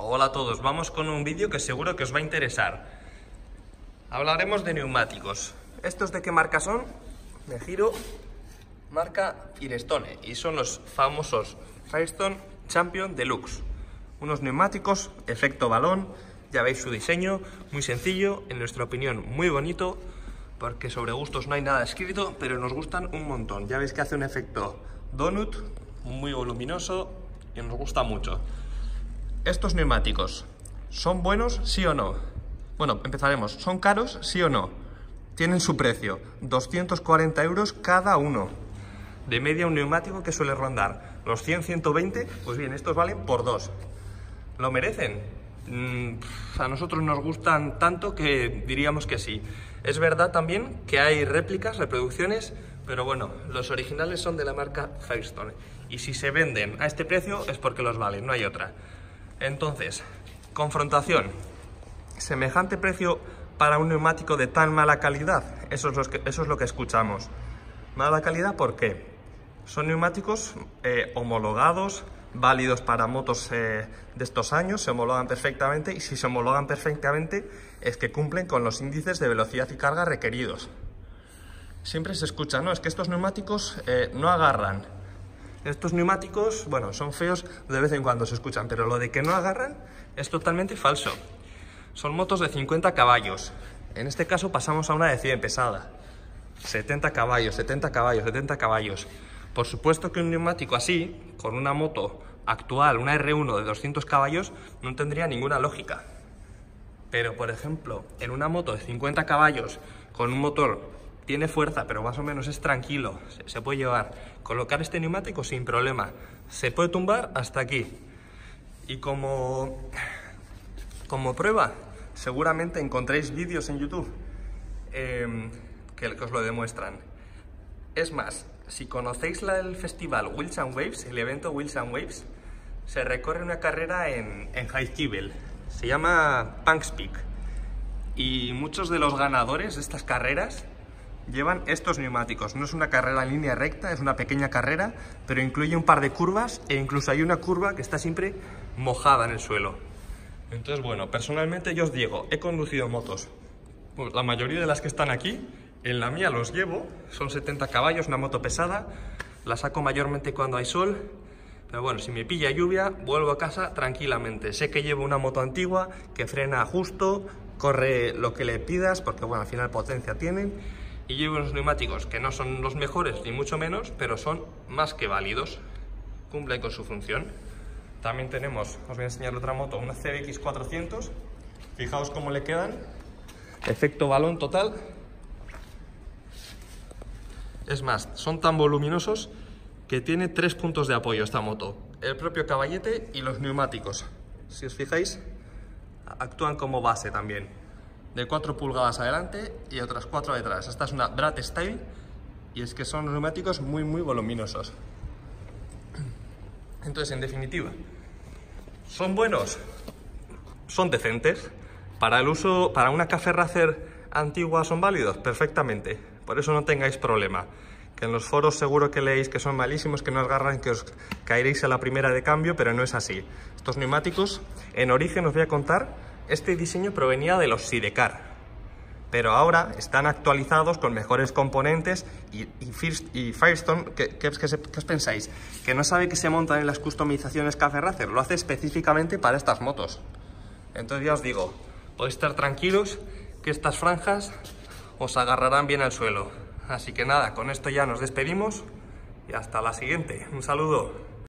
Hola a todos, vamos con un vídeo que seguro que os va a interesar. Hablaremos de neumáticos. ¿Estos de qué marca son? Me giro, marca Firestone, y son los famosos Firestone Champion Deluxe. Unos neumáticos, efecto balón, ya veis su diseño, muy sencillo, en nuestra opinión muy bonito, porque sobre gustos no hay nada escrito, pero nos gustan un montón. Ya veis que hace un efecto donut, muy voluminoso, y nos gusta mucho. ¿Estos neumáticos son buenos, sí o no? Bueno, empezaremos. ¿Son caros, sí o no? Tienen su precio, 240 euros cada uno. De media un neumático que suele rondar los 100-120, pues bien, estos valen por 2. ¿Lo merecen? A nosotros nos gustan tanto que diríamos que sí. Es verdad también que hay réplicas, reproducciones, pero bueno, los originales son de la marca Firestone. Y si se venden a este precio es porque los valen, no hay otra. Entonces, confrontación. ¿Semejante precio para un neumático de tan mala calidad? Eso es lo que escuchamos. ¿Mala calidad por qué? Son neumáticos homologados, válidos para motos de estos años, se homologan perfectamente, y si se homologan perfectamente es que cumplen con los índices de velocidad y carga requeridos. Siempre se escucha, ¿no? Es que estos neumáticos no agarran. Estos neumáticos, bueno, son feos, de vez en cuando se escuchan, pero lo de que no agarran es totalmente falso. Son motos de 50 caballos. En este caso pasamos a una de 100 pesada. 70 caballos, 70 caballos, 70 caballos. Por supuesto que un neumático así, con una moto actual, una R1 de 200 caballos, no tendría ninguna lógica. Pero, por ejemplo, en una moto de 50 caballos, con un motor, tiene fuerza, pero más o menos es tranquilo, se puede llevar, colocar este neumático sin problema. Se puede tumbar hasta aquí. Y como prueba, seguramente encontréis vídeos en YouTube que os lo demuestran. Es más, si conocéis el festival Wheels and Waves, el evento Wheels and Waves, se recorre una carrera en Heizkibel. Se llama Punks Peak. Y muchos de los ganadores de estas carreras llevan estos neumáticos. No es una carrera en línea recta, es una pequeña carrera, pero incluye un par de curvas e incluso hay una curva que está siempre mojada en el suelo. Entonces, bueno, personalmente yo os digo, he conducido motos. Pues la mayoría de las que están aquí, en la mía los llevo, son 70 caballos, una moto pesada, la saco mayormente cuando hay sol, pero bueno, si me pilla lluvia, vuelvo a casa tranquilamente. Sé que llevo una moto antigua, que frena justo, corre lo que le pidas, porque bueno, al final potencia tienen, y llevo unos neumáticos que no son los mejores, ni mucho menos, pero son más que válidos, cumplen con su función. También tenemos, os voy a enseñar otra moto, una CBX 400, fijaos cómo le quedan, efecto balón total. Es más, son tan voluminosos que tiene 3 puntos de apoyo esta moto, el propio caballete y los neumáticos. Si os fijáis, actúan como base también, de 4 pulgadas adelante y otras 4 detrás. Esta es una Brat Style y es que son neumáticos muy voluminosos. Entonces, en definitiva, ¿son buenos? Son decentes. Para el uso, para una Cafe Racer antigua son válidos, perfectamente. Por eso no tengáis problema. Que en los foros seguro que leéis que son malísimos, que no os agarran, que os caeréis a la primera de cambio, pero no es así. Estos neumáticos, en origen os voy a contar, este diseño provenía de los Sidecar, pero ahora están actualizados con mejores componentes y Firestone, ¿qué os pensáis? ¿Que no sabe que se montan en las customizaciones Cafe Racer? Lo hace específicamente para estas motos. Entonces ya os digo, podéis estar tranquilos que estas franjas os agarrarán bien al suelo. Así que nada, con esto ya nos despedimos y hasta la siguiente. Un saludo.